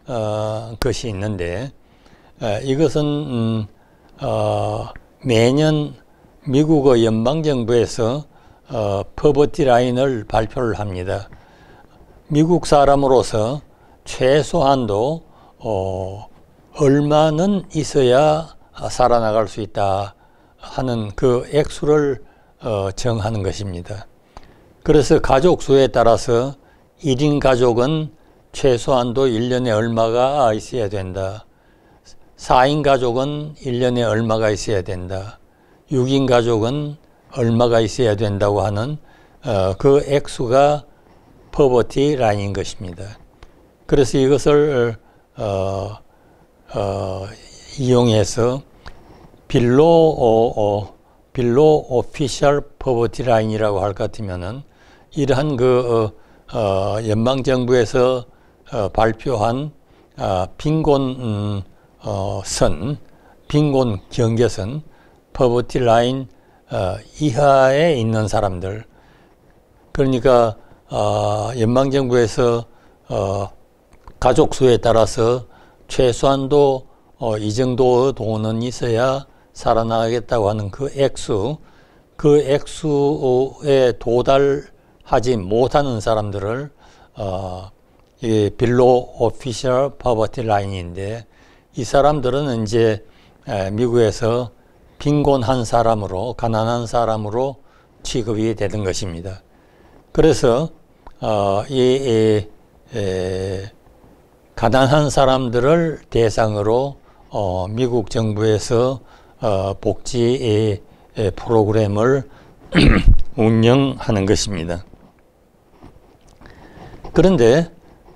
것이 있는데, 이것은 매년 미국의 연방정부에서 퍼버티 라인을 발표를 합니다. 미국 사람으로서 최소한도 얼마는 있어야 살아나갈 수 있다 하는 그 액수를 정하는 것입니다. 그래서 가족 수에 따라서 1인 가족은 최소한도 1년에 얼마가 있어야 된다. 4인 가족은 1년에 얼마가 있어야 된다. 6인 가족은 얼마가 있어야 된다고 하는 그 액수가 퍼버티 라인인 것입니다. 그래서 이것을 이용해서 빌로 오피셜 퍼버티 라인이라고 할 것 같으면은 이러한 연방정부에서 발표한 빈곤 빈곤 경계선 퍼버티 라인 이하에 있는 사람들, 그러니까 연방정부에서 가족 수에 따라서 최소한도 이 정도의 돈은 있어야 살아나가겠다고 하는 그 액수에 도달하지 못하는 사람들을 이 빌로 오피셜 퍼버티 라인인데, 이 사람들은 이제 미국에서 빈곤한 사람으로, 가난한 사람으로 취급이 되는 것입니다. 그래서 가난한 사람들을 대상으로 미국 정부에서 복지 프로그램을 운영하는 것입니다. 그런데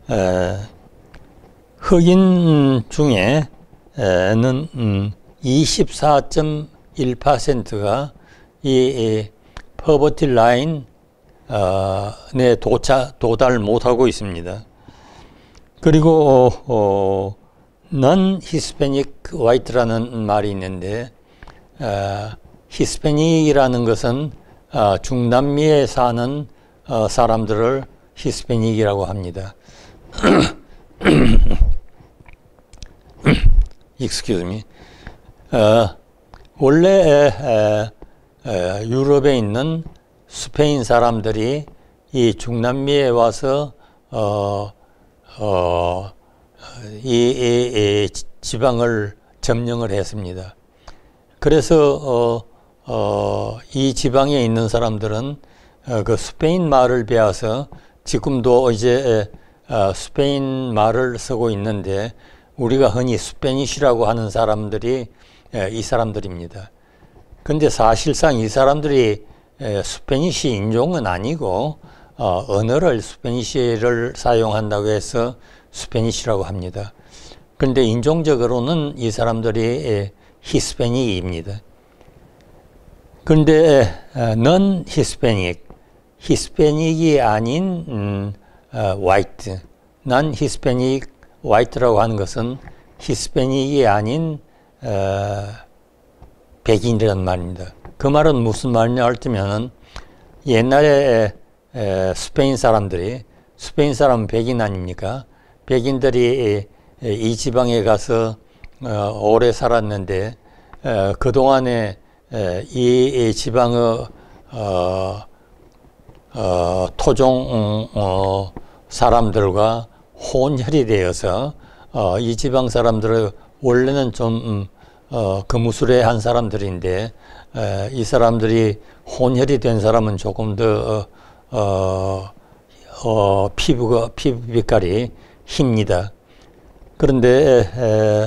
흑인 중에는 24.1%가 이 퍼버티 라인에 도달 못하고 있습니다. 그리고 non Hispanic white라는 말이 있는데, 히스패닉이라는 것은 중남미에 사는 사람들을 히스패닉이라고 합니다. Excuse me. 원래 유럽에 있는 스페인 사람들이 이 중남미에 와서 이 지방을 점령을 했습니다. 그래서 이 지방에 있는 사람들은 그 스페인 말을 배워서 지금도 이제 스페인 말을 쓰고 있는데, 우리가 흔히 스페니쉬라고 하는 사람들이 이 사람들입니다. 근데 사실상 이 사람들이 스페니쉬 인종은 아니고 언어를 스페니쉬를 사용한다고 해서 스페니쉬라고 합니다. 그런데 인종적으로는 이 사람들이 히스패닉입니다. 그런데 non 히스패닉, 히스패닉이 아닌 화이트, non 히스패닉 화이트라고 하는 것은 히스패닉이 아닌 백인이라는 말입니다. 그 말은 무슨 말이냐 하면은, 옛날에 스페인 사람들은 백인 아닙니까? 백인들이 이 지방에 가서 오래 살았는데, 그동안에 이 지방의 토종 사람들과 혼혈이 되어서 이 지방 사람들은 원래는 좀 거무술한 사람들인데, 이 사람들이 혼혈이 된 사람은 조금 더 피부 빛깔이 힙니다. 그런데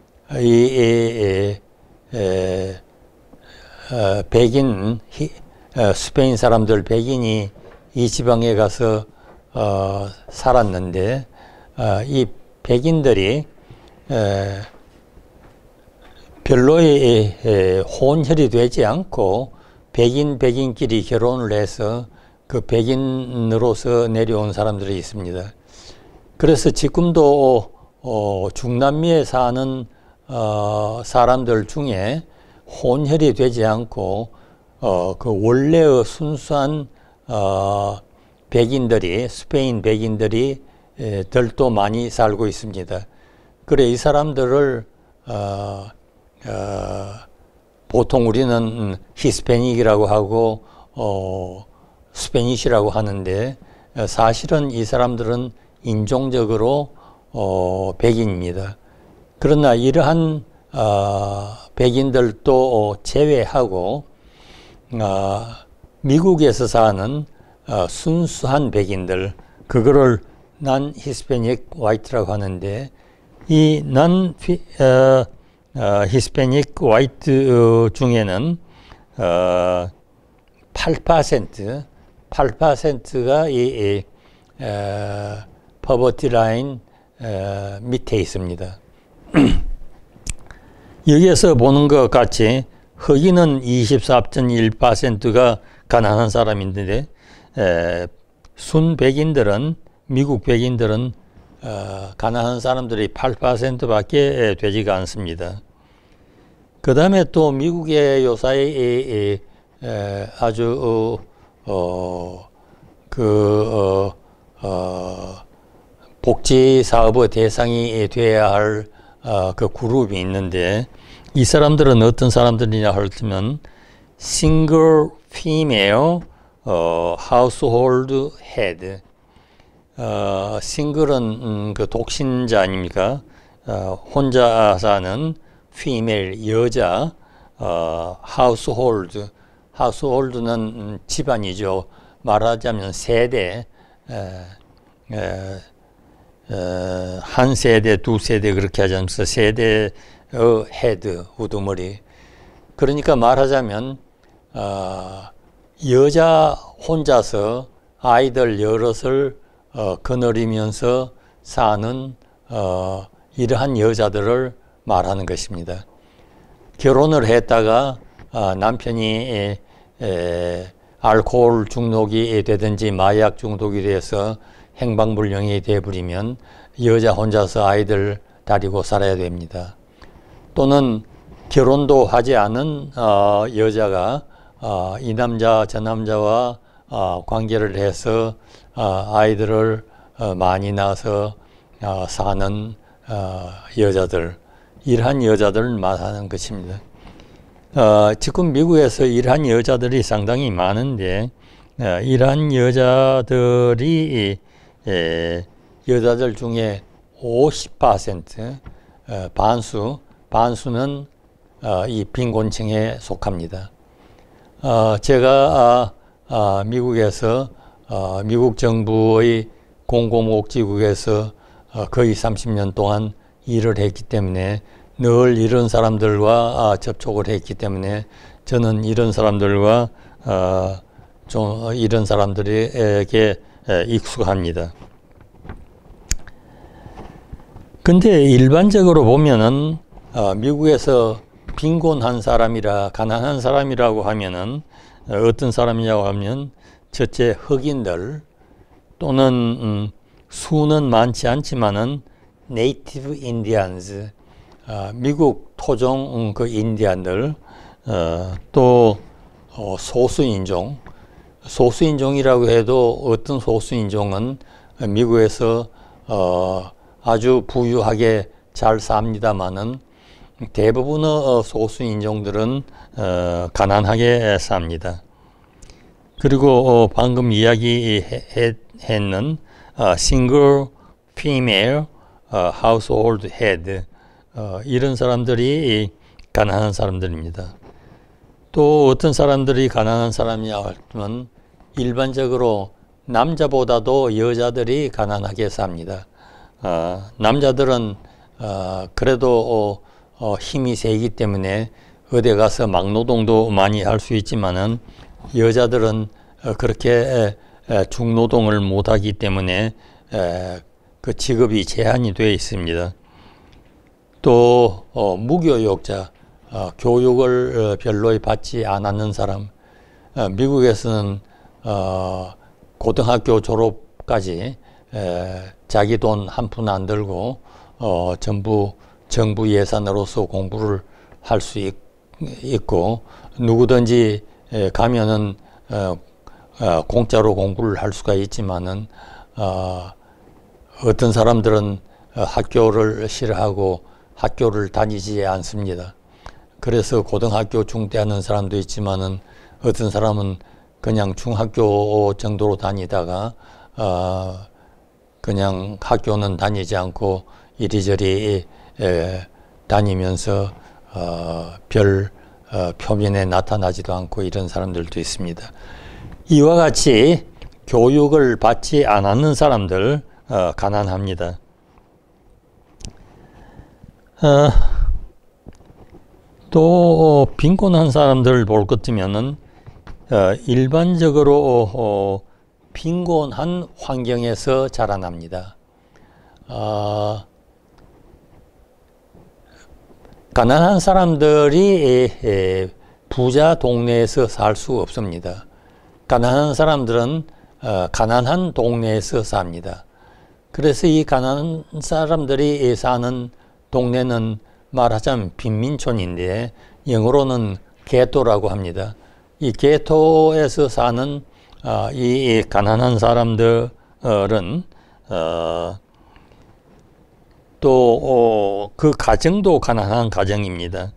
백인 스페인 사람들, 백인이 이 지방에 가서 살았는데, 이 백인들이 별로의 혼혈이 되지 않고 백인끼리 결혼을 해서 그 백인으로서 내려온 사람들이 있습니다. 그래서 지금도 중남미에 사는 사람들 중에 혼혈이 되지 않고 그 원래의 순수한 백인들이, 스페인 백인들이 들도 많이 살고 있습니다. 그래 이 사람들을 보통 우리는 히스패닉이라고 하고 스페니시라고 하는데 사실은 이 사람들은 인종적으로 백인입니다. 그러나 이러한 백인들도 제외하고 미국에서 사는 순수한 백인들, 그거를 난 히스패닉 화이트라고 하는데, 이 난 히스패닉 화이트 중에는 8%가 이 퍼버티 라인 밑에 있습니다. 여기에서 보는 것 같이 흑인은 24.1%가 가난한 사람인데 순 백인들은 미국 백인들은 가난한 사람들이 8%밖에 되지가 않습니다. 그 다음에 또 미국의 요사이 아주 복지 사업의 대상이 되어야 할 그 그룹이 있는데, 이 사람들은 어떤 사람들이냐 하면 Single Female Household Head. 싱글은 그 독신자 아닙니까? 혼자 사는 female 여자, household는 집안이죠. 말하자면 세대, 한 세대, 두 세대 그렇게 하지 않습니까? 세대의 헤드, 우두머리. 그러니까 말하자면 여자 혼자서 아이들 여럿을 거느리면서 사는 이러한 여자들을 말하는 것입니다. 결혼을 했다가 남편이 알코올 중독이 되든지 마약 중독이 돼서 행방불명이 되어버리면 여자 혼자서 아이들 다리고 살아야 됩니다. 또는 결혼도 하지 않은 여자가 이 남자 저 남자와 관계를 해서 아이들을 많이 낳아서 사는 여자들, 이러한 여자들을 말하는 것입니다. 지금 미국에서 이러한 여자들이 상당히 많은데, 이러한 여자들이 여자들 중에 50%, 반수는 이 빈곤층에 속합니다. 제가 미국에서 미국 정부의 공공복지국에서 거의 30년 동안 일을 했기 때문에 늘 이런 사람들과 접촉을 했기 때문에 저는 이런 사람들과 좀 이런 사람들에게 익숙합니다. 근데 일반적으로 보면은 미국에서 빈곤한 사람이라 가난한 사람이라고 하면은 어떤 사람이냐고 하면 첫째 흑인들 또는 수는 많지 않지만은 네이티브 인디언즈, 미국 토종 그 인디언들, 또 소수인종이라고 해도 어떤 소수인종은 미국에서 아주 부유하게 잘 삽니다마는 대부분의 소수인종들은 가난하게 삽니다. 그리고 방금 이야기했는 single female household head, 이런 사람들이 가난한 사람들입니다. 또 어떤 사람들이 가난한 사람이냐 하면 일반적으로 남자보다도 여자들이 가난하게 삽니다. 남자들은 그래도 힘이 세기 때문에 어디 가서 막노동도 많이 할 수 있지만은 여자들은 그렇게 중노동을 못하기 때문에 그 직업이 제한이 되어 있습니다. 또 무교육자, 교육을 별로 받지 않았는 사람, 미국에서는 고등학교 졸업까지 자기 돈 한 푼 안 들고 전부 정부 예산으로서 공부를 할 수 있고, 누구든지 가면은 공짜로 공부를 할 수가 있지만은 어떤 사람들은 학교를 싫어하고 학교를 다니지 않습니다. 그래서 고등학교 중퇴하는 사람도 있지만은 어떤 사람은 그냥 중학교 정도로 다니다가 그냥 학교는 다니지 않고 이리저리 다니면서 별 표면에 나타나지도 않고 이런 사람들도 있습니다. 이와 같이 교육을 받지 않았는 사람들 가난합니다. 또 빈곤한 사람들 볼 것 같으면은 일반적으로 빈곤한 환경에서 자라납니다. 가난한 사람들이 부자 동네에서 살 수 없습니다. 가난한 사람들은 가난한 동네에서 삽니다. 그래서 이 가난한 사람들이 사는 동네는 말하자면 빈민촌인데 영어로는 게토라고 합니다. 이 게토에서 사는 이 가난한 사람들은 또 그 가정도 가난한 가정입니다.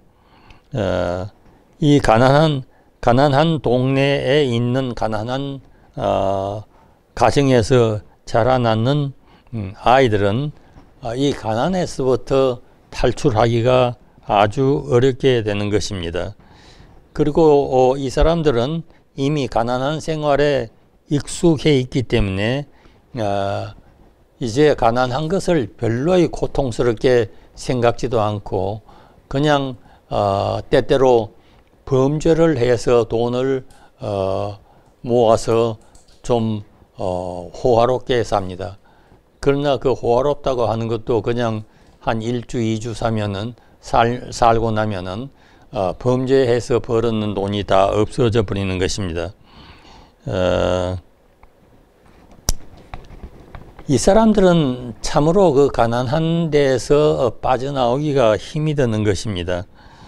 이 가난한 동네에 있는 가난한 가정에서 자라나는 아이들은 이 가난에서부터 탈출하기가 아주 어렵게 되는 것입니다. 그리고 이 사람들은 이미 가난한 생활에 익숙해 있기 때문에 이제 가난한 것을 별로의 고통스럽게 생각지도 않고 그냥 때때로 범죄를 해서 돈을 모아서 좀 호화롭게 삽니다. 그러나 그 호화롭다고 하는 것도 그냥 한 1주, 2주 사면은 살고 나면은 범죄해서 벌었는 돈이 다 없어져 버리는 것입니다. 이 사람들은 참으로 그 가난한 데에서 빠져나오기가 힘이 드는 것입니다.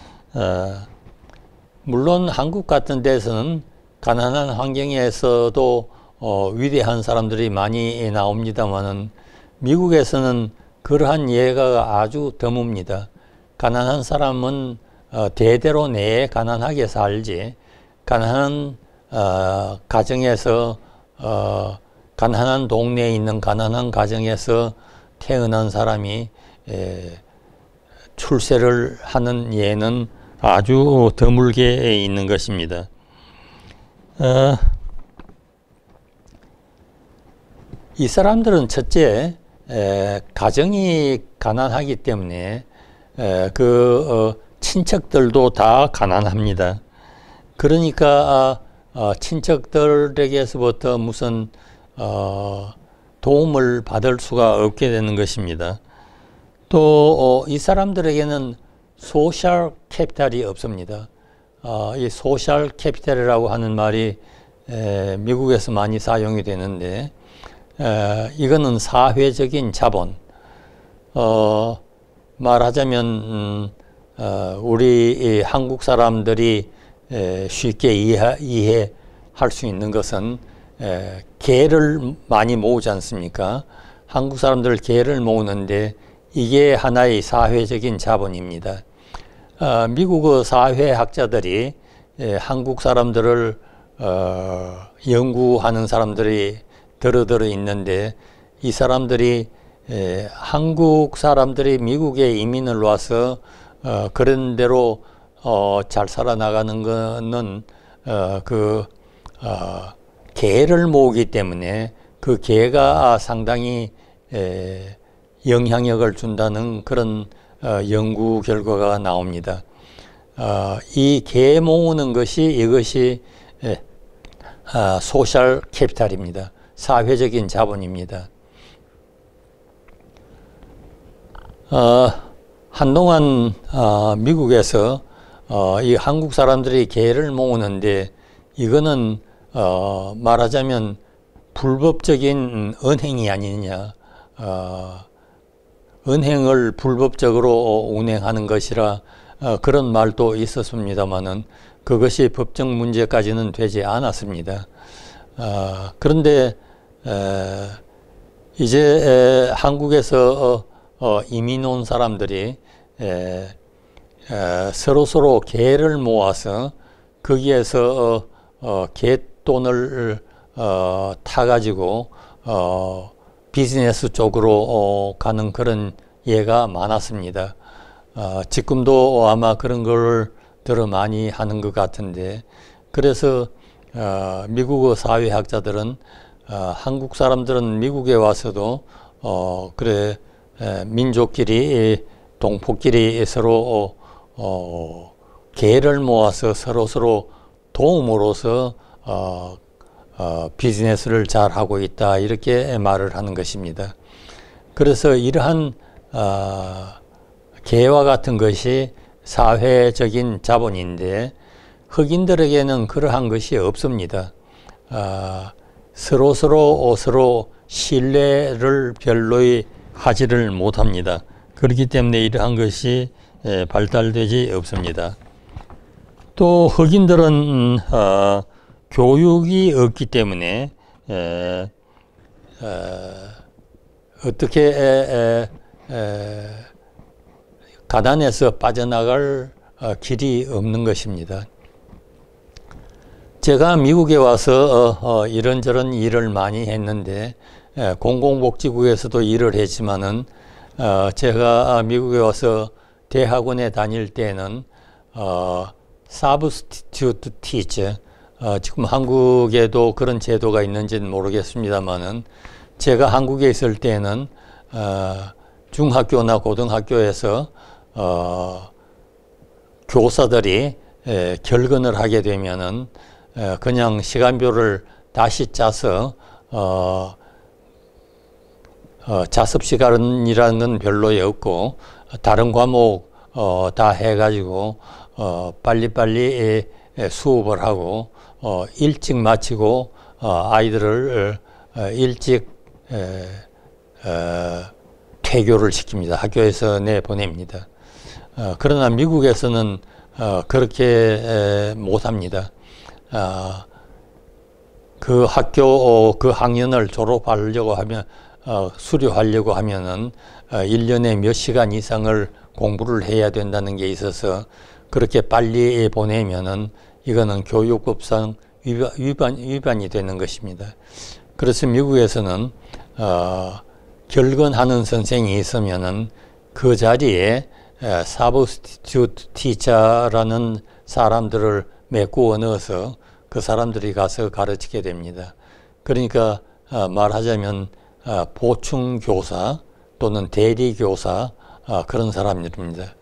물론 한국 같은 데서는 가난한 환경에서도 위대한 사람들이 많이 나옵니다만은 미국에서는 그러한 예가 아주 드뭅니다. 가난한 사람은 대대로 내 가난하게 살지 가난한 가정에서 가난한 동네에 있는 가난한 가정에서 태어난 사람이 출세를 하는 예는 아주 드물게 있는 것입니다. 이 사람들은 첫째 가정이 가난하기 때문에 친척들도 다 가난합니다. 그러니까 친척들에게서부터 무슨 도움을 받을 수가 없게 되는 것입니다. 또 이 사람들에게는 소셜 캐피탈이 없습니다. 이 소셜 캐피탈이라고 하는 말이 미국에서 많이 사용이 되는데 이거는 사회적인 자본. 말하자면 우리 한국 사람들이 쉽게 이해할 수 있는 것은 개를 많이 모으지 않습니까? 한국 사람들 개를 모으는데 이게 하나의 사회적인 자본입니다. 미국 사회학자들이 한국 사람들을 연구하는 사람들이 들어 있는데 이 사람들이 한국 사람들이 미국에 이민을 와서 그런 대로 잘 살아나가는 거는 개를 모으기 때문에 그 개가 상당히 영향력을 준다는 그런 연구 결과가 나옵니다. 이 개 모으는 이것이 소셜 캐피탈입니다. 사회적인 자본입니다. 한동안 미국에서 이 한국 사람들이 개를 모으는데 이거는 말하자면 불법적인 은행이 아니냐, 은행을 불법적으로 운행하는 것이라 그런 말도 있었습니다만은 그것이 법적 문제까지는 되지 않았습니다. 그런데 이제 한국에서 이민 온 사람들이 서로 개를 모아서 거기에서 개돈을 타가지고 비즈니스 쪽으로 가는 그런 예가 많았습니다. 지금도 아마 그런 걸 들어 많이 하는 것 같은데, 그래서 미국의 사회학자들은 한국 사람들은 미국에 와서도 그래 민족끼리 동포끼리 서로 개를 모아서 서로 도움으로써 비즈니스를 잘 하고 있다, 이렇게 말을 하는 것입니다. 그래서 이러한 개와 같은 것이 사회적인 자본인데 흑인들에게는 그러한 것이 없습니다. 서로 신뢰를 별로이 하지를 못합니다. 그렇기 때문에 이러한 것이 발달되지 없습니다. 또 흑인들은 교육이 없기 때문에 어떻게 가난에서 빠져나갈 길이 없는 것입니다. 제가 미국에 와서 이런저런 일을 많이 했는데 공공복지국에서도 일을 했지만은 제가 미국에 와서 대학원에 다닐 때는 substitute teacher, 지금 한국에도 그런 제도가 있는지는 모르겠습니다만은 제가 한국에 있을 때는 중학교나 고등학교에서 교사들이 결근을 하게 되면은 그냥 시간표를 다시 짜서 자습 시간이라는 건 별로 없고 다른 과목 다 해가지고 빨리빨리 수업을 하고 일찍 마치고 아이들을 일찍 퇴교를 시킵니다. 학교에서 내보냅니다. 그러나 미국에서는 그렇게 못합니다. 그 학교 그 학년을 졸업하려고 하면 수료하려고 하면은 1년에 몇 시간 이상을 공부를 해야 된다는 게 있어서 그렇게 빨리 보내면은 이거는 교육법상 위반이 되는 것입니다. 그래서 미국에서는 결근하는 선생이 있으면은 그 자리에 substitute teacher라는 사람들을 메꾸어 넣어서 그 사람들이 가서 가르치게 됩니다. 그러니까 말하자면 보충교사 또는 대리교사 그런 사람들입니다.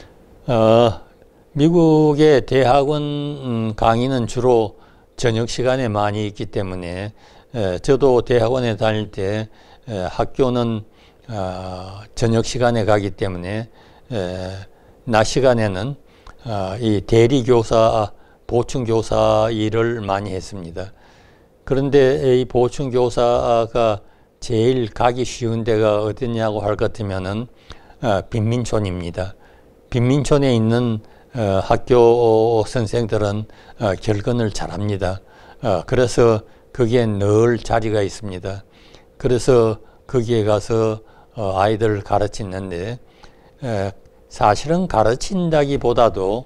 미국의 대학원 강의는 주로 저녁 시간에 많이 있기 때문에 저도 대학원에 다닐 때 학교는 저녁 시간에 가기 때문에 낮 시간에는 이 대리교사, 보충교사 일을 많이 했습니다. 그런데 이 보충교사가 제일 가기 쉬운 데가 어디냐고 할 것 같으면은 빈민촌입니다. 빈민촌에 있는 학교 선생들은 결근을 잘합니다. 그래서 거기에 늘 자리가 있습니다. 그래서 거기에 가서 아이들을 가르치는데 사실은 가르친다기보다도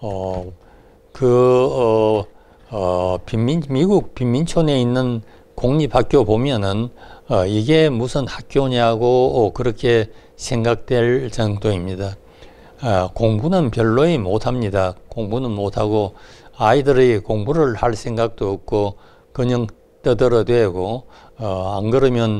미국 빈민촌에 있는 공립학교 보면은 이게 무슨 학교냐고 그렇게 생각될 정도입니다. 공부는 별로이 못합니다. 공부는 못하고 아이들이 공부를 할 생각도 없고 그냥 떠들어대고 안 그러면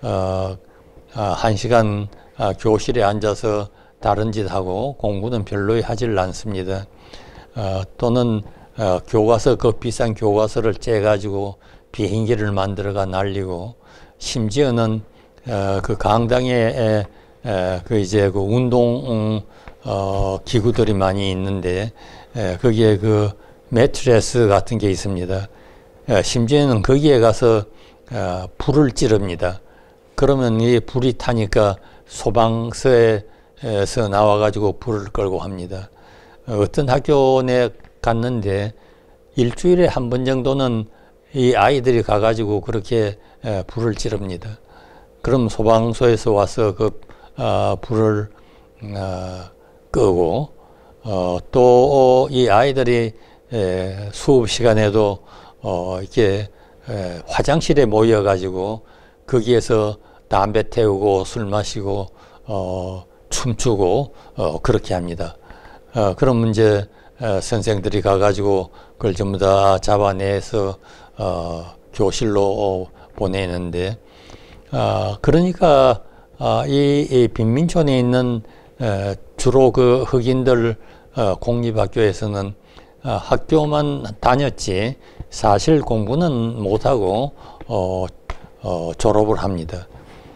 1시간 교실에 앉아서 다른 짓 하고 공부는 별로이 하질 않습니다. 또는 교과서, 그 비싼 교과서를 째가지고 비행기를 만들어가 날리고, 심지어는 그 강당에 그 운동 기구들이 많이 있는데 거기에 그 매트레스 같은 게 있습니다. 심지어는 거기에 가서 불을 찌릅니다. 그러면 이 불이 타니까 소방서에서 나와가지고 불을 끌고 합니다. 어떤 학교에 갔는데 일주일에 한 번 정도는 이 아이들이 가가지고 그렇게 불을 지릅니다. 그럼 소방서에서 와서 그 불을 끄고 또 이 아이들이 수업 시간에도 이렇게 화장실에 모여 가지고 거기에서 담배 태우고 술 마시고 춤추고 그렇게 합니다. 그럼 이제 선생들이 가가지고 그걸 전부 다 잡아내서 교실로 보내는데 그러니까 이 빈민촌에 있는 주로 그 흑인들 공립학교에서는 학교만 다녔지 사실 공부는 못하고 졸업을 합니다.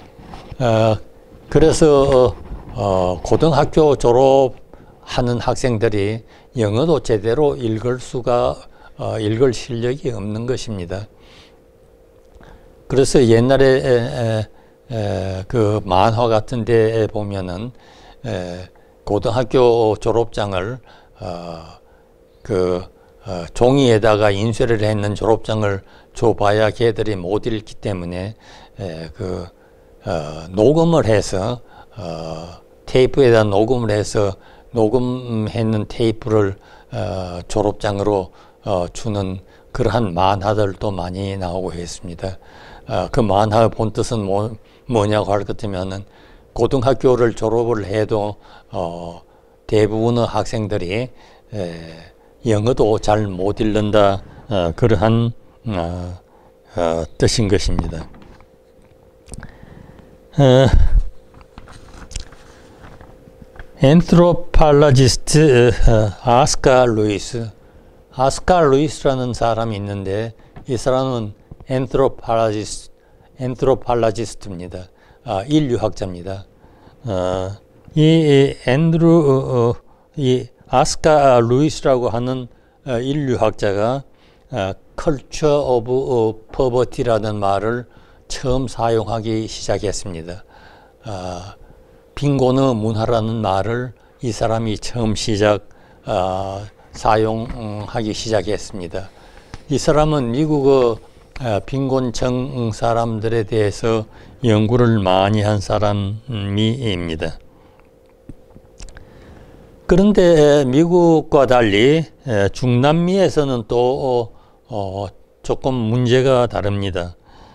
그래서 고등학교 졸업하는 학생들이 영어도 제대로 읽을 실력이 없는 것입니다. 그래서 옛날에 그 만화 같은 데 보면은 고등학교 졸업장을 종이에다가 인쇄를 했는 졸업장을 줘봐야 걔들이 못 읽기 때문에 녹음을 해서 테이프에다 녹음을 해서 녹음했는 테이프를 졸업장으로 주는 그러한 만화들도 많이 나오고 있습니다. 그 만화 본 뜻은 뭐냐고 할 것 같으면은 고등학교를 졸업을 해도 대부분의 학생들이 영어도 잘 못 읽는다 그러한 뜻인 것입니다. 엔트로팔로지스트 아스카 루이스라는 사람이 있는데 이 사람은 엔트로팔로지스트입니다. 인류학자입니다. 이 아스카 루이스라고 하는 인류학자가 culture of poverty라는 말을 처음 사용하기 시작했습니다. 빈곤의 문화라는 말을 이 사람이 처음 사용하기 시작했습니다. 이 사람은 미국의 빈곤층 사람들에 대해서 연구를 많이 한 사람입니다. 그런데 미국과 달리 중남미에서는 또 조금 문제가 다릅니다.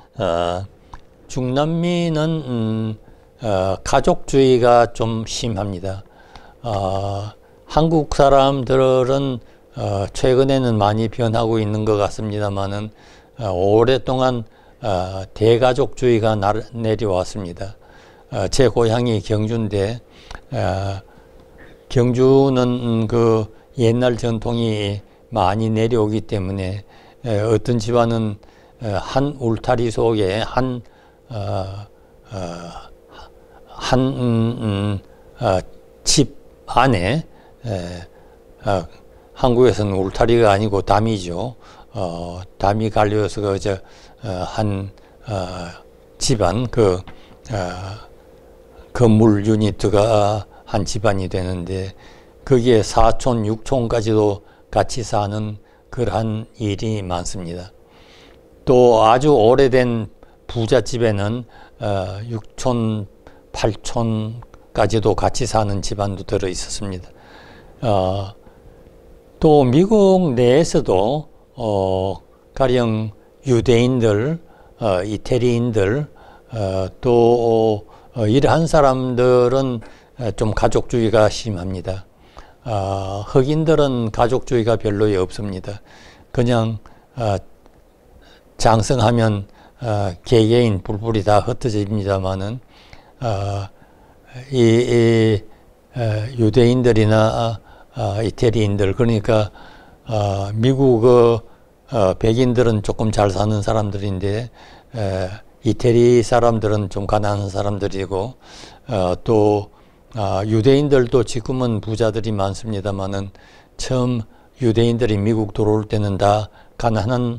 중남미는 가족주의가 좀 심합니다. 한국 사람들은 최근에는 많이 변하고 있는 것 같습니다만은 오랫동안 대가족주의가 내려왔습니다. 제 고향이 경주인데 경주는 그 옛날 전통이 많이 내려오기 때문에 어떤 집안은 한 울타리 속에 집 안에 한국에서는 울타리가 아니고 담이죠. 담이 갈려서 한 집안 건물 유니트가 한 집안이 되는데 거기에 4촌, 6촌까지도 같이 사는 그러한 일이 많습니다. 또 아주 오래된 부잣집에는 6촌, 8촌까지도 같이 사는 집안도 들어 있었습니다. 또 미국 내에서도 가령 유대인들, 이태리인들, 또 이러한 사람들은 좀 가족주의가 심합니다. 흑인들은 가족주의가 별로 없습니다. 그냥 장성하면 개개인 불불이 다 흩어집니다만은 유대인들이나 이태리인들 그러니까 미국의 백인들은 조금 잘 사는 사람들인데 이태리 사람들은 좀 가난한 사람들이고 또 유대인들도 지금은 부자들이 많습니다만은 처음 유대인들이 미국 들어올 때는 다 가난한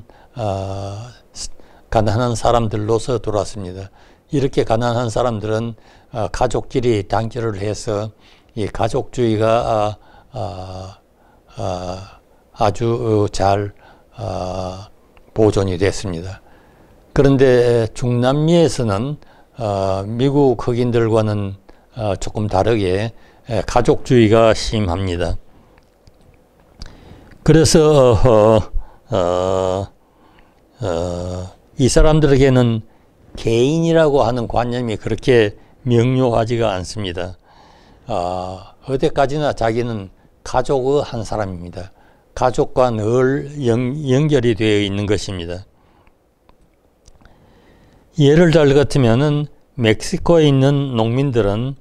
사람들로서 들어왔습니다. 이렇게 가난한 사람들은 가족끼리 단결을 해서 이 가족주의가 아주 잘 보존이 됐습니다. 그런데 중남미에서는 미국 흑인들과는 조금 다르게 가족주의가 심합니다. 그래서 이 사람들에게는 개인이라고 하는 관념이 그렇게 명료하지가 않습니다. 어디까지나 자기는 가족의 한 사람입니다. 가족과 늘 연결이 되어 있는 것입니다. 예를 들 같으면은 멕시코에 있는 농민들은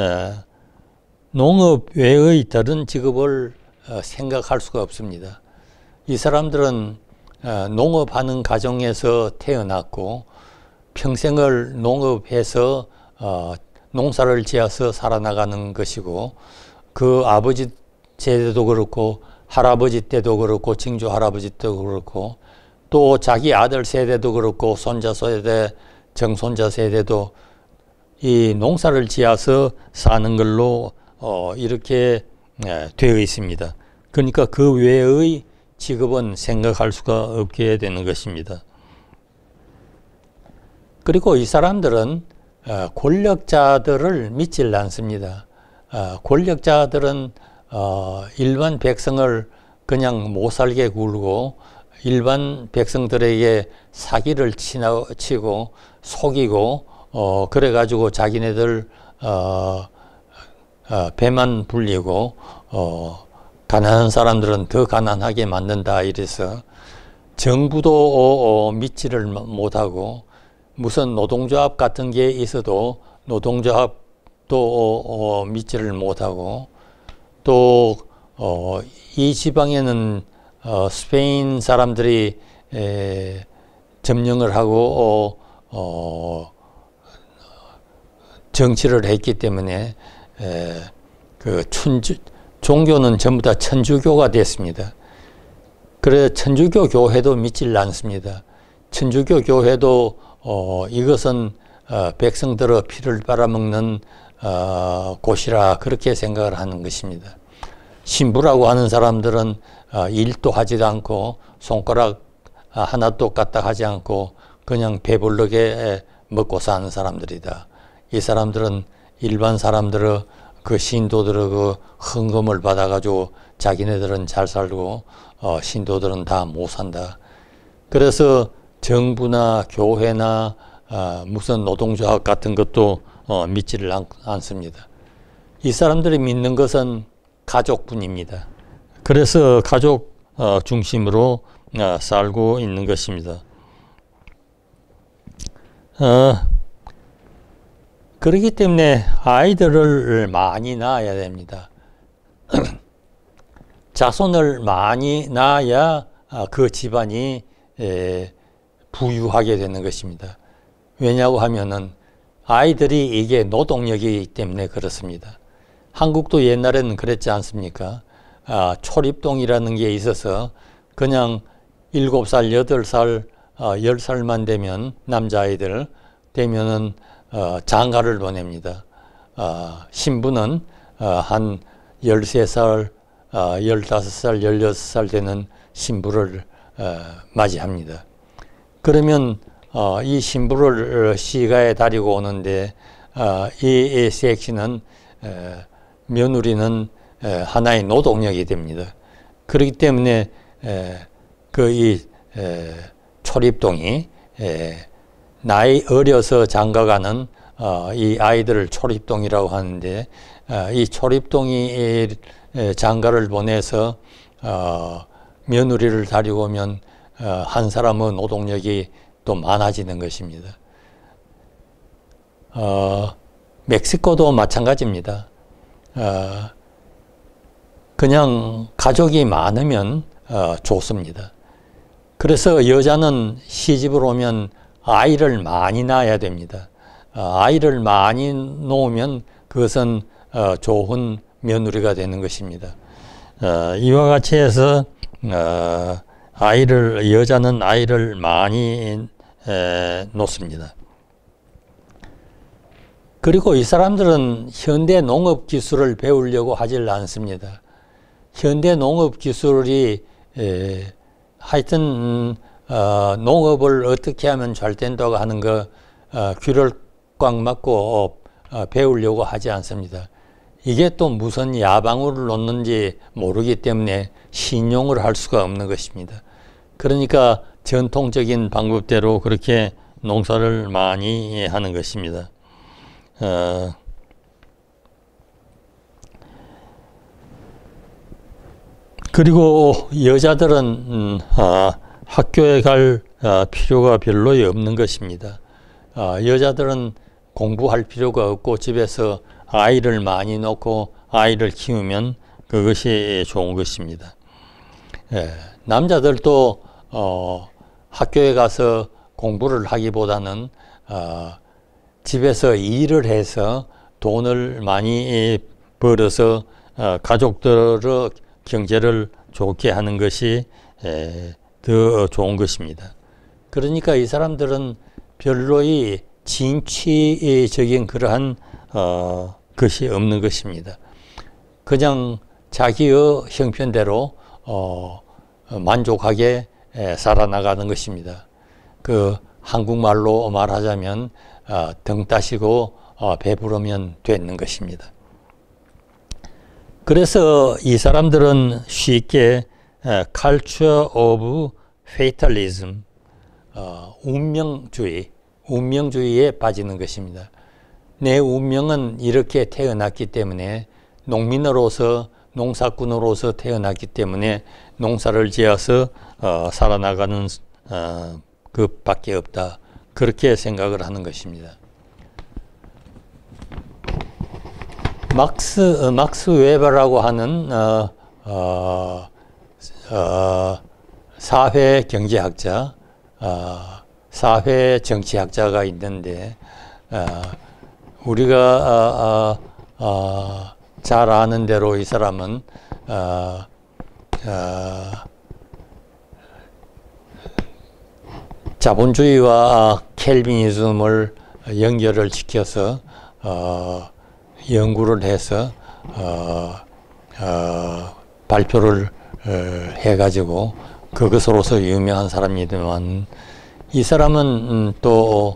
농업 외의 다른 직업을 생각할 수가 없습니다. 이 사람들은 농업하는 가정에서 태어났고 평생을 농업해서 농사를 지어서 살아나가는 것이고 그 아버지 세대도 그렇고 할아버지 때도 그렇고 증조 할아버지 때도 그렇고 또 자기 아들 세대도 그렇고 손자 세대, 정손자 세대도 이 농사를 지어서 사는 걸로 이렇게 되어 있습니다. 그러니까 그 외의 직업은 생각할 수가 없게 되는 것입니다. 그리고 이 사람들은 권력자들을 믿질 않습니다. 권력자들은 일반 백성을 그냥 못 살게 굴고 일반 백성들에게 사기를 치고 속이고 그래가지고 자기네들 배만 불리고 가난한 사람들은 더 가난하게 만든다 이래서 정부도 믿지를 못하고 무슨 노동조합 같은 게 있어도 노동조합도 믿지를 못하고 또 이 지방에는 스페인 사람들이 점령을 하고 정치를 했기 때문에 그 종교는 전부 다 천주교가 됐습니다. 그래 천주교 교회도 믿질 않습니다. 천주교 교회도 이것은 백성들의 피를 빨아먹는 곳이라 그렇게 생각을 하는 것입니다. 신부라고 하는 사람들은 일도 하지도 않고 손가락 하나도 까딱하지 않고 그냥 배부르게 먹고 사는 사람들이다. 이 사람들은 일반 사람들의 그 신도들의 그 헌금을 받아가지고 자기네들은 잘 살고 신도들은 다 못 산다. 그래서 정부나 교회나 무슨 노동조합 같은 것도 믿지를 않습니다. 이 사람들이 믿는 것은 가족뿐입니다. 그래서 가족 중심으로 살고 있는 것입니다. 그렇기 때문에 아이들을 많이 낳아야 됩니다. 자손을 많이 낳아야 그 집안이 부유하게 되는 것입니다. 왜냐고 하면은 아이들이 이게 노동력이기 때문에 그렇습니다. 한국도 옛날에는 그랬지 않습니까? 초립동이라는 게 있어서 그냥 7살, 8살, 10살만 되면 남자아이들 되면은 장가를 보냅니다. 신부는 한 13살, 15살, 16살 되는 신부를 맞이합니다. 그러면 이 신부를 시가에 데리고 오는데 이 섹시는 며느리는 하나의 노동력이 됩니다. 그렇기 때문에 그 초립동이 나이 어려서 장가가는 이 아이들을 초립동이라고 하는데 이 초립동이 장가를 보내서 며느리를 데리고 오면 한 사람의 노동력이 또 많아지는 것입니다. 멕시코도 마찬가지입니다. 그냥 가족이 많으면 좋습니다. 그래서 여자는 시집을 오면 아이를 많이 낳아야 됩니다. 아이를 많이 놓으면 그것은 좋은 며느리가 되는 것입니다. 이와 같이 해서 여자는 아이를 많이 놓습니다. 그리고 이 사람들은 현대 농업 기술을 배우려고 하질 않습니다. 현대 농업 기술이 하여튼 농업을 어떻게 하면 잘 된다고 하는 거 귀를 꽉꽉 맞고 배우려고 하지 않습니다. 이게 또 무슨 야방을 놓는지 모르기 때문에 신용을 할 수가 없는 것입니다. 그러니까 전통적인 방법대로 그렇게 농사를 많이 하는 것입니다. 그리고 여자들은 학교에 갈 필요가 별로 없는 것입니다. 여자들은 공부할 필요가 없고 집에서 아이를 많이 놓고 아이를 키우면 그것이 좋은 것입니다. 남자들도 학교에 가서 공부를 하기보다는 집에서 일을 해서 돈을 많이 벌어서 가족들의 경제를 좋게 하는 것이 더 좋은 것입니다. 그러니까 이 사람들은 별로의 진취적인 그러한 것이 없는 것입니다. 그냥 자기의 형편대로 만족하게 살아나가는 것입니다. 그 한국말로 말하자면 등 따시고 배부르면 되는 것입니다. 그래서 이 사람들은 쉽게 culture of fatalism, 운명주의에 빠지는 것입니다. 내 운명은 이렇게 태어났기 때문에 농민으로서 농사꾼으로서 태어났기 때문에 농사를 지어서 살아나가는 것밖에 없다. 그렇게 생각을 하는 것입니다. 막스 웨버라고 하는 사회 경제학자, 사회 정치학자가 있는데 우리가 잘 아는 대로 이 사람은 자본주의와 켈비니즘을 연결을 시켜서 연구를 해서 발표를 해가지고 그것으로서 유명한 사람이지만 이 사람은 또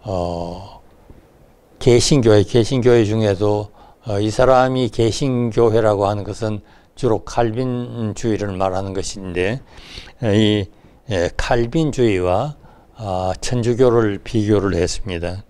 개신교회 중에도 이 사람이 개신교회라고 하는 것은 주로 칼빈주의를 말하는 것인데 이 칼빈주의와 천주교를 비교를 했습니다.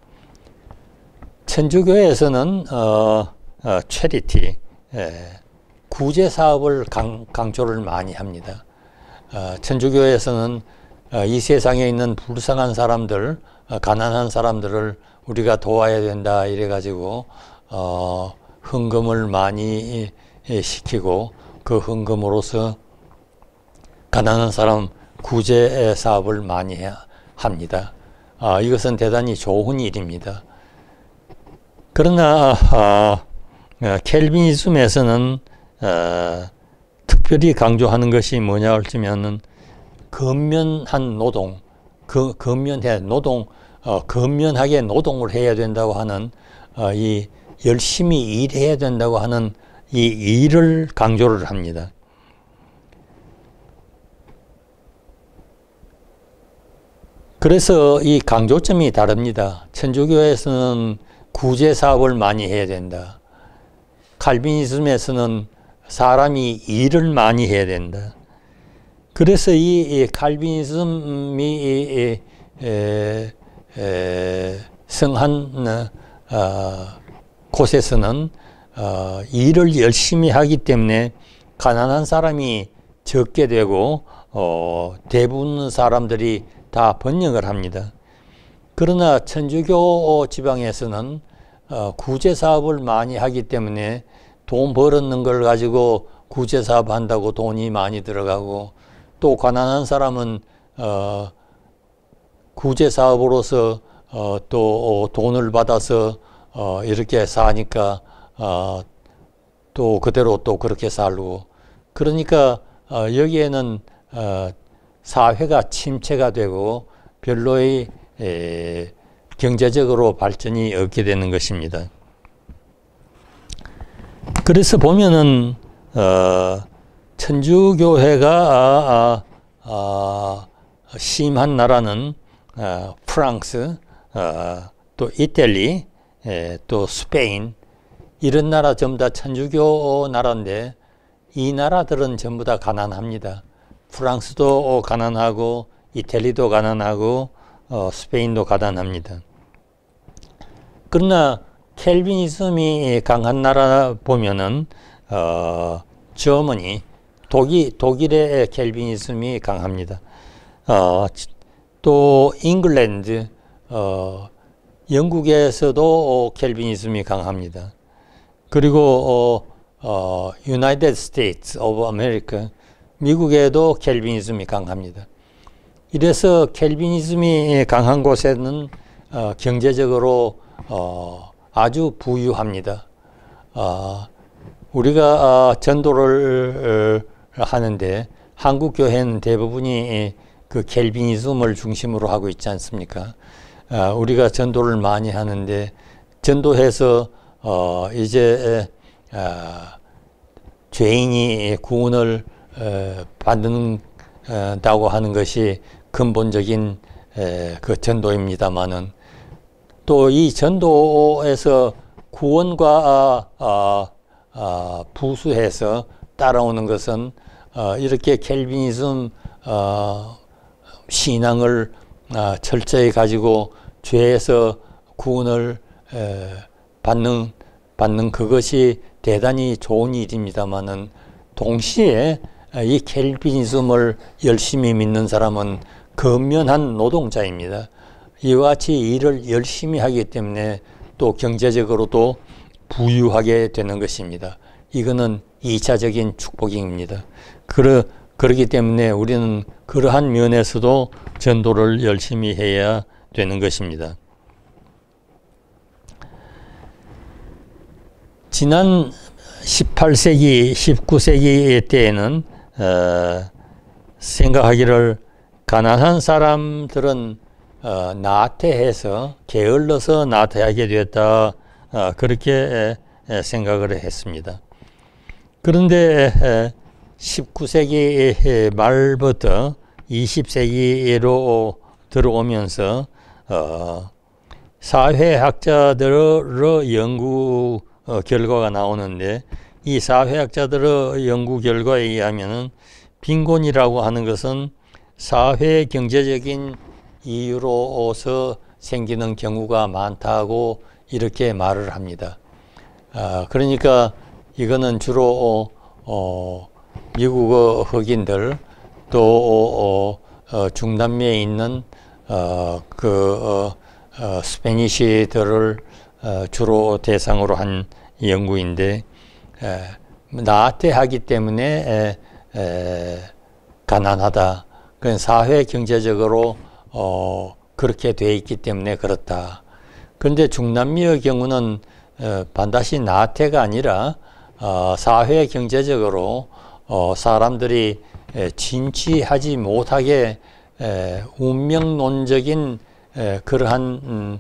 천주교에서는 체리티, 구제 사업을 강조를 많이 합니다. 천주교에서는 이 세상에 있는 불쌍한 사람들, 가난한 사람들을 우리가 도와야 된다 이래가지고 헌금을 많이 시키고 그 헌금으로서 가난한 사람 구제 사업을 많이 합니다. 이것은 대단히 좋은 일입니다. 그러나 켈비니즘에서는 특별히 강조하는 것이 뭐냐 하면은 근면한 노동, 근면하게 노동을 해야 된다고 하는 이 열심히 일해야 된다고 하는 이 일을 강조를 합니다. 그래서 이 강조점이 다릅니다. 천주교에서는 구제 사업을 많이 해야 된다. 칼비니즘에서는 사람이 일을 많이 해야 된다. 그래서 이 칼비니즘이 성한 곳에서는 일을 열심히 하기 때문에 가난한 사람이 적게 되고 대부분 사람들이 다 번영을 합니다. 그러나 천주교 지방에서는 구제 사업을 많이 하기 때문에 돈 벌었는 걸 가지고 구제 사업 한다고 돈이 많이 들어가고 또 가난한 사람은 구제 사업으로서 또 돈을 받아서 이렇게 사니까 또 그대로 또 그렇게 살고 그러니까 여기에는 사회가 침체가 되고 별로의 경제적으로 발전이 없게 되는 것입니다. 그래서 보면은 천주교회가 심한 나라는 프랑스, 또 이태리, 또 스페인 이런 나라 전부 다 천주교 나라인데 이 나라들은 전부 다 가난합니다. 프랑스도 가난하고 이태리도 가난하고 스페인도 가난합니다. 그러나 켈비니즘이 강한 나라 보면은 저머니 독일의 켈비니즘이 강합니다. 또 잉글랜드 영국에서도 켈비니즘이 강합니다. 그리고 유나이티드 스테이츠 오브 아메리카 미국에도 켈비니즘이 강합니다. 이래서 켈비니즘이 강한 곳에는 경제적으로 아주 부유합니다. 우리가 전도를 하는데 한국 교회는 대부분이 그 켈비니즘을 중심으로 하고 있지 않습니까? 우리가 전도를 많이 하는데 전도해서 이제 죄인이 구원을 받는다고 하는 것이 근본적인 그 전도입니다만은 또 이 전도에서 구원과 부수해서 따라오는 것은 이렇게 켈비니즘 신앙을 철저히 가지고 죄에서 구원을 받는 그것이 대단히 좋은 일입니다만은 동시에 이 켈비니즘을 열심히 믿는 사람은 근면한 노동자입니다. 이와 같이 일을 열심히 하기 때문에 또 경제적으로도 부유하게 되는 것입니다. 이거는 2차적인 축복입니다. 그렇기 때문에 우리는 그러한 면에서도 전도를 열심히 해야 되는 것입니다. 지난 18세기, 19세기 때에는 생각하기를 가난한 사람들은 나태해서 게을러서 나태하게 되었다 그렇게 생각을 했습니다. 그런데 19세기 말부터 20세기로 들어오면서 사회학자들의 연구 결과가 나오는데 이 사회학자들의 연구 결과에 의하면 빈곤이라고 하는 것은 사회 경제적인 이유로서 생기는 경우가 많다고 이렇게 말을 합니다. 그러니까 이거는 주로 미국의 흑인들 또 중남미에 있는 스페니시들을 주로 대상으로 한 연구인데 나태하기 때문에 가난하다. 그건 사회 경제적으로 그렇게 돼 있기 때문에 그렇다. 그런데 중남미의 경우는 반드시 나태가 아니라 사회 경제적으로 사람들이 진취하지 못하게 운명론적인 그러한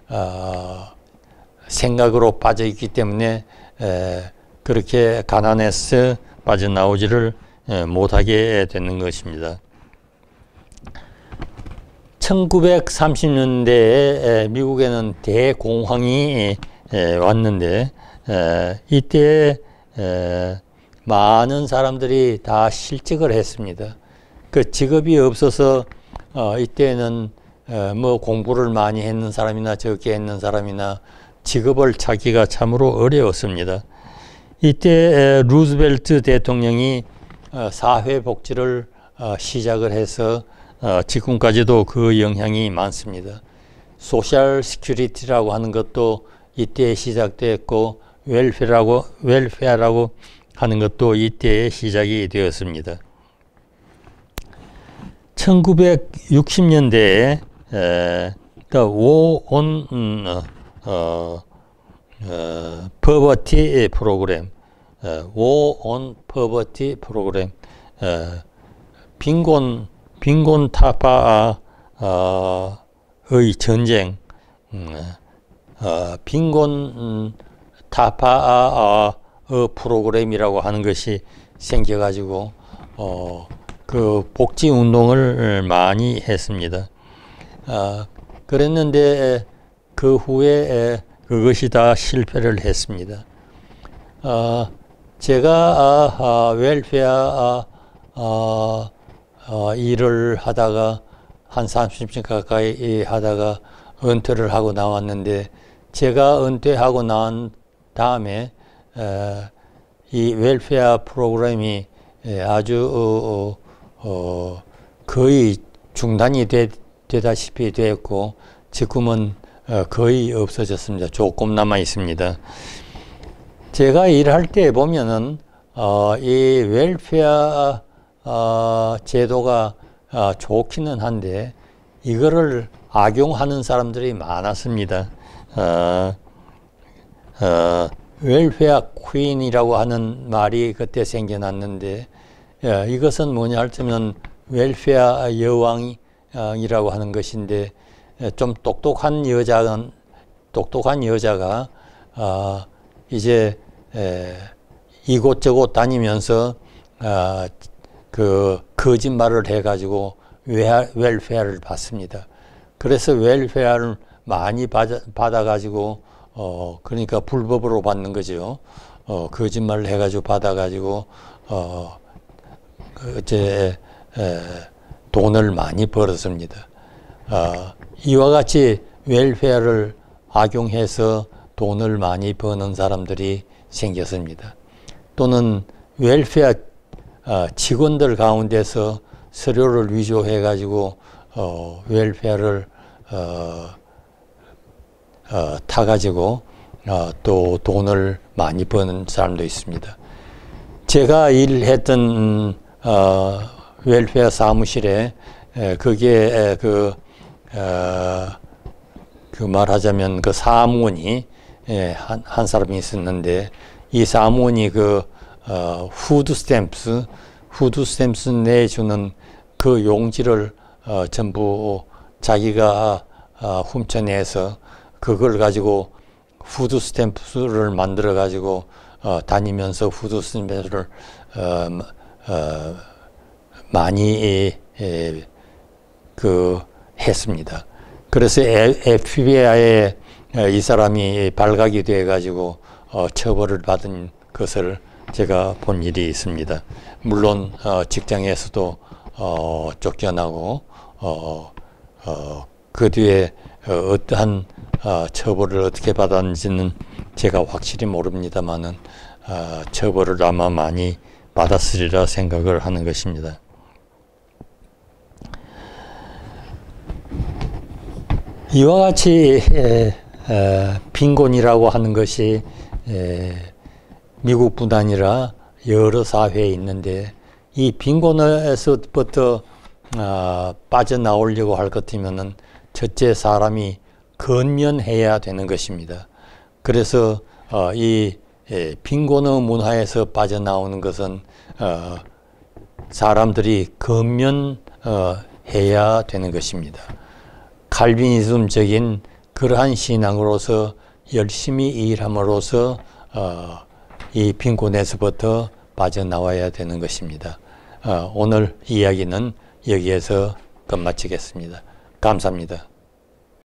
생각으로 빠져 있기 때문에 그렇게 가난해서 빠져나오지를 못하게 되는 것입니다. 1930년대에 미국에는 대공황이 왔는데 이때 많은 사람들이 다 실직을 했습니다. 그 직업이 없어서 이때는 뭐 공부를 많이 했는 사람이나 적게 했는 사람이나 직업을 찾기가 참으로 어려웠습니다. 이때 루즈벨트 대통령이 사회복지를 시작을 해서 지금까지도 그 영향이 많습니다. 소셜 시큐리티라고 하는 것도 이때 시작됐고 웰페어라고 하는 것도 이때 시작이 되었습니다. 1960년대에 War on Poverty 프로그램, War on Poverty 프로그램, 빈곤 타파의 전쟁, 빈곤 타파의 프로그램이라고 하는 것이 생겨가지고 그 복지 운동을 많이 했습니다. 그랬는데 그 후에 그것이 다 실패를 했습니다. 제가 웰페어 일을 하다가 한 30년 가까이 하다가 은퇴를 하고 나왔는데, 제가 은퇴하고 난 다음에 이 웰페어 프로그램이 아주 거의 중단이 되다시피 되었고, 지금은 거의 없어졌습니다. 조금 남아 있습니다. 제가 일할 때 보면은 이 웰페어 제도가 좋기는 한데 이거를 악용하는 사람들이 많았습니다. 웰페어 퀸이라고 하는 말이 그때 생겨났는데, 이것은 뭐냐 하면 웰페어 여왕이라고 하는 것인데, 좀 똑똑한 여자가 이제 이곳저곳 다니면서 그 거짓말을 해가지고 웰페어를 받습니다. 그래서 웰페어를 많이 받아가지고 그러니까 불법으로 받는 거죠. 거짓말을 해가지고 받아가지고 이제 돈을 많이 벌었습니다. 이와 같이 웰페어를 악용해서 돈을 많이 버는 사람들이 생겼습니다. 또는 웰페어 직원들 가운데서 서류를 위조해 가지고 웰페어를 타가지고 또 돈을 많이 버는 사람도 있습니다. 제가 일했던 웰페어 사무실에 그게 그 말하자면 그 사무원이 한 사람이 있었는데, 이 사무원이 그 푸드 스탬프 내주는 그 용지를 전부 자기가 훔쳐내서 그걸 가지고 푸드 스탬프를 만들어 가지고 다니면서 푸드 스탬프를 많이 했습니다. 그래서 FBI에 이 사람이 발각이 돼 가지고 처벌을 받은 것을 제가 본 일이 있습니다. 물론 직장에서도 쫓겨나고 그 뒤에 어떠한 처벌을 어떻게 받았는지는 제가 확실히 모릅니다만은 처벌을 아마 많이 받았으리라 생각을 하는 것입니다. 이와 같이 빈곤이라고 하는 것이 미국뿐 아니라 여러 사회에 있는데, 이 빈곤에서부터 빠져나오려고 할 것 같으면은 첫째 사람이 건면해야 되는 것입니다. 그래서 이 빈곤의 문화에서 빠져나오는 것은 사람들이 건면해야 되는 것입니다. 칼비니즘적인 그러한 신앙으로서 열심히 일함으로써 이 빈곤에서부터 빠져나와야 되는 것입니다. 오늘 이야기는 여기에서 끝마치겠습니다. 감사합니다.